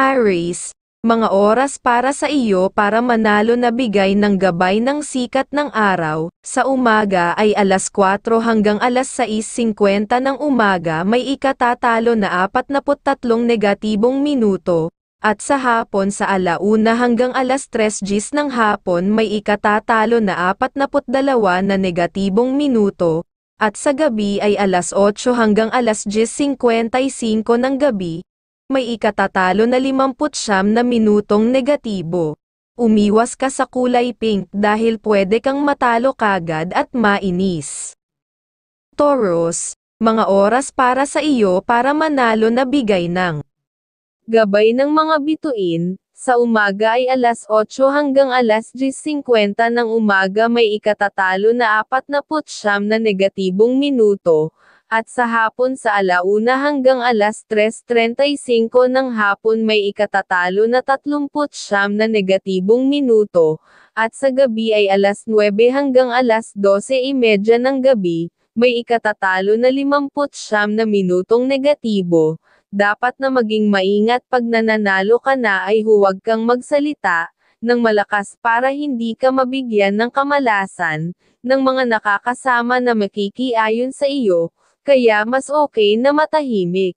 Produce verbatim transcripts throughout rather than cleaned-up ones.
Aries, mga oras para sa iyo para manalo na bigay ng gabay ng sikat ng araw. Sa umaga ay alas kwatro hanggang alas sais singkwenta ng umaga may ikatatalo na apat na tatlong negatibong minuto, at sa hapon sa alauna hanggang alas tres gis ng hapon may ikatatalo na apat na dalawa na negatibong minuto, at sa gabi ay alas otso hanggang alas diyes singkwenta y singko ng gabi, may ikatatalo na limamput siyam na minutong negatibo. Umiwas ka sa kulay pink dahil pwede kang matalo kagad at mainis. Taurus, mga oras para sa iyo para manalo na bigay ng gabay ng mga bituin. Sa umaga ay alas otso hanggang alas diyes singkwenta ng umaga may ikatatalo na apat na siyam na negatibong minuto, at sa hapon sa alauna hanggang alas tres trenta y singko ng hapon may ikatatalo na tatlumput siyam na negatibong minuto, at sa gabi ay alas nuwebe hanggang alas dose y medya ng gabi, may ikatatalo na limamput siyam na minutong negatibo. Dapat na maging maingat pag nananalo ka na ay huwag kang magsalita ng malakas para hindi ka mabigyan ng kamalasan ng mga nakakasama na makikiayon sa iyo, kaya mas okay na matahimik.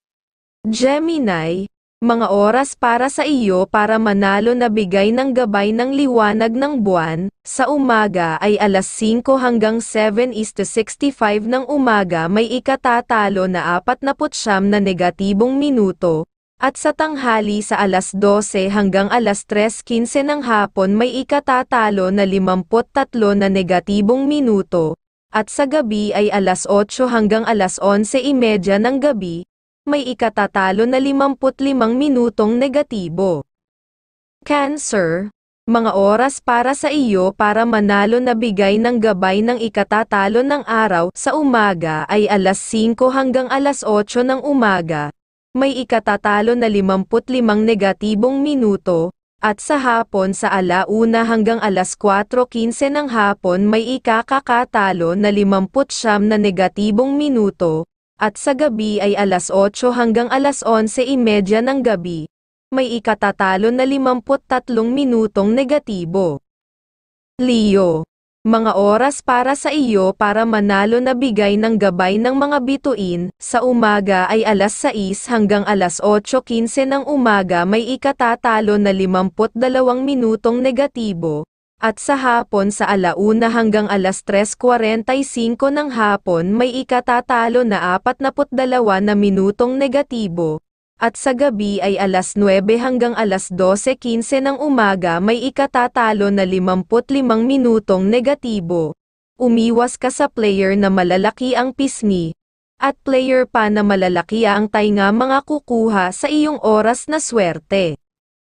Gemini, mga oras para sa iyo para manalo na bigay ng gabay ng liwanag ng buwan. Sa umaga ay alas singko hanggang seven is to sixty-five ng umaga may ikatatalo na apat na siyam na negatibong minuto, at sa tanghali sa alas dose hanggang alas tres kinse ng hapon may ikatatalo na limamput tatlo na negatibong minuto, at sa gabi ay alas otso hanggang alas onse y medya ng gabi, may ikatatalo na limamput limang minutong negatibo. Cancer, mga oras para sa iyo para manalo na bigay ng gabay ng ikatatalo ng araw. Sa umaga ay alas singko hanggang alas otso ng umaga, may ikatatalo na limamput limang negatibong minuto, at sa hapon sa alauna hanggang alas kwatro kinse ng hapon may ikakakatalo na limamput siyam na negatibong minuto, at sa gabi ay alas otso hanggang alas onse y medya ng gabi, may ikatatalo na limamput tatlong minutong negatibo. Leo, mga oras para sa iyo para manalo na bigay ng gabay ng mga bituin. Sa umaga ay alas sais hanggang alas otso kinse ng umaga may ikatatalo na limamput dalawang minutong negatibo, at sa hapon sa alauna hanggang alas tres kwarenta y singko ng hapon may ikatatalo na apat na dalawa na minutong negatibo, at sa gabi ay alas nuwebe hanggang alas dose kinse ng umaga may ikatatalo na limamput limang minutong negatibo. Umiwas ka sa player na malalaki ang pisngi, at player pa na malalaki ang tainga mga kukuha sa iyong oras na swerte.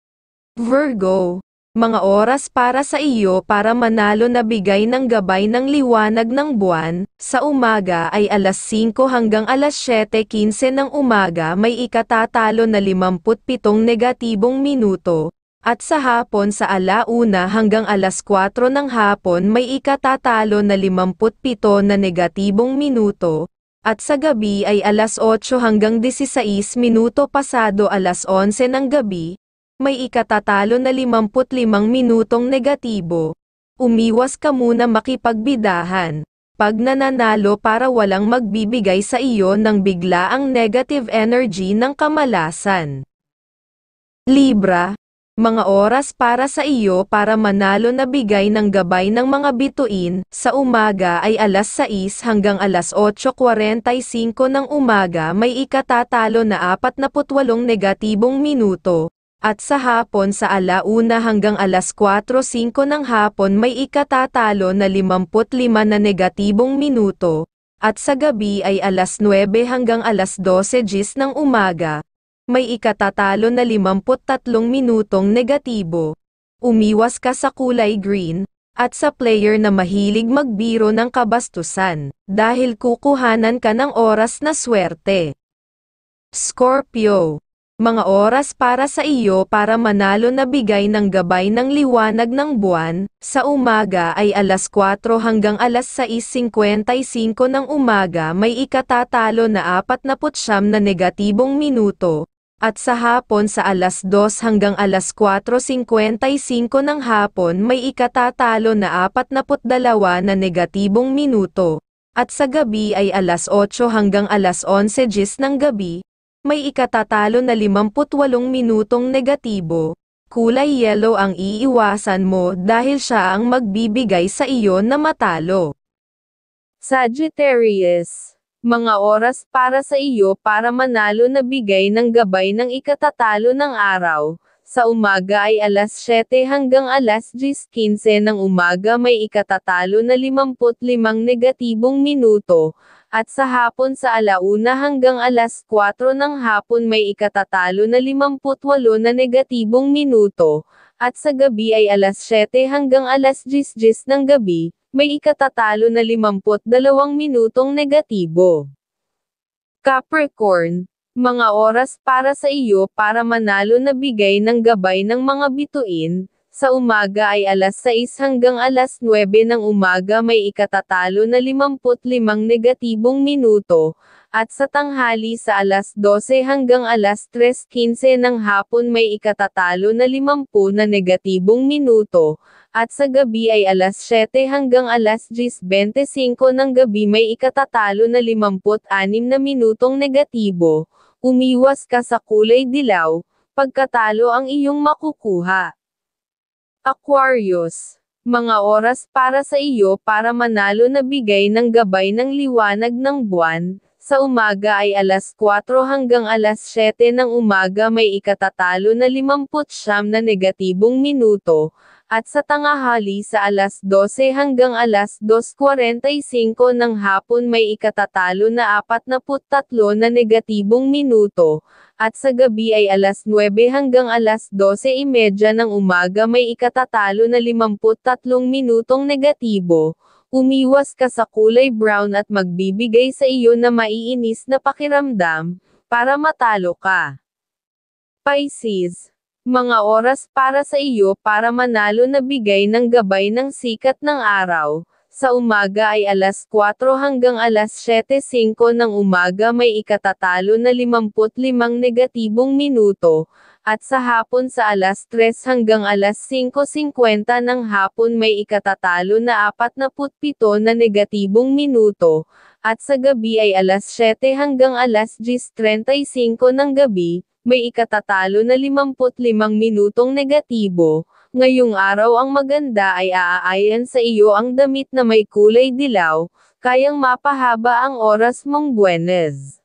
Virgo, mga oras para sa iyo para manalo na bigay ng gabay ng liwanag ng buwan. Sa umaga ay alas singko hanggang alas siyete kinse ng umaga may ikatatalo na limamput pitong negatibong minuto, at sa hapon sa alauna hanggang alas kwatro ng hapon may ikatatalo na limamput pito na negatibong minuto, at sa gabi ay alas otso hanggang desisais minuto pasado alas onse ng gabi, may ikatatalo na limamput limang minutong negatibo. Umiwas ka muna makipagbidahan pag nananalo para walang magbibigay sa iyo ng biglaang negative energy ng kamalasan. Libra, mga oras para sa iyo para manalo na bigay ng gabay ng mga bituin. Sa umaga ay alas sais hanggang alas otso kwarenta y singko ng umaga may ikatatalo na apat na walong negatibong minuto, at sa hapon sa alauna hanggang alas kwatro singko ng hapon may ikatatalo na limamput lima na negatibong minuto, at sa gabi ay alas nuwebe hanggang alas dose gis ng umaga, may ikatatalo na limamput tatlong minutong negatibo. Umiwas ka sa kulay green, at sa player na mahilig magbiro ng kabastusan, dahil kukuhanan ka ng oras na swerte. Scorpio, mga oras para sa iyo para manalo na bigay ng gabay ng liwanag ng buwan. Sa umaga ay alas kwatro hanggang alas sais singkwenta y singko ng umaga may ikatatalo na apat na siyam na negatibong minuto, At sa hapon sa alas dos hanggang alas kwatro singkwenta y singko ng hapon may ikatatalo na apat na putdalawa na negatibong minuto. At sa gabi ay alas otso hanggang alas onse gis ng gabi, may ikatatalo na limamputwalong minutong negatibo. Kulay yellow ang iiwasan mo dahil siya ang magbibigay sa iyo na matalo. Sagittarius, mga oras para sa iyo para manalo na bigay ng gabay ng ikatatalo ng araw. Sa umaga ay alas siyete hanggang alas diyes kinse ng umaga may ikatatalo na limamput limang negatibong minuto, at sa hapon sa alauna hanggang alas kwatro ng hapon may ikatatalo na limamput walo na negatibong minuto, at sa gabi ay alas siyete hanggang alas diyes diyes ng gabi, may ikatatalo na limamput dalawang minutong negatibo. Capricorn, mga oras para sa iyo para manalo na bigay ng gabay ng mga bituin. Sa umaga ay alas sais hanggang alas nuwebe ng umaga may ikatatalo na limamput limang negatibong minuto, at sa tanghali sa alas dose hanggang alas tres kinse ng hapon may ikatatalo na limampu na negatibong minuto, at sa gabi ay alas siyete hanggang alas diyes bentesingko ng gabi may ikatatalo na limamput anim na minutong negatibo. Umiwas ka sa kulay dilaw, pagkatalo ang iyong makukuha. Aquarius, mga oras para sa iyo para manalo na bigay ng gabay ng liwanag ng buwan. Sa umaga ay alas kwatro hanggang alas siyete ng umaga may ikatatalo na limamput siyam na negatibong minuto, at sa tanghali sa alas dose hanggang alas dos kwarenta y singko ng hapon may ikatatalo na apatnapu't tatlo na negatibong minuto, at sa gabi ay alas nuwebe hanggang alas dose imedya ng umaga may ikatatalo na limamput tatlong minutong negatibo. Umiwas ka sa kulay brown at magbibigay sa iyo na maiinis na pakiramdam, para matalo ka. Pisces, mga oras para sa iyo para manalo na bigay ng gabay ng sikat ng araw. Sa umaga ay alas kwatro hanggang alas siyete singko ng umaga may ikatatalo na limamput limang negatibong minuto, at sa hapon sa alas tres hanggang alas singko singkwenta ng hapon may ikatatalo na apatnapu't pito na negatibong minuto, at sa gabi ay alas siyete hanggang alas diyes trenta y singko ng gabi, may ikatatalo na limamput limang minutong negatibo. Ngayong araw ang maganda ay aaayan sa iyo ang damit na may kulay dilaw, kayang mapahaba ang oras mong Buenes.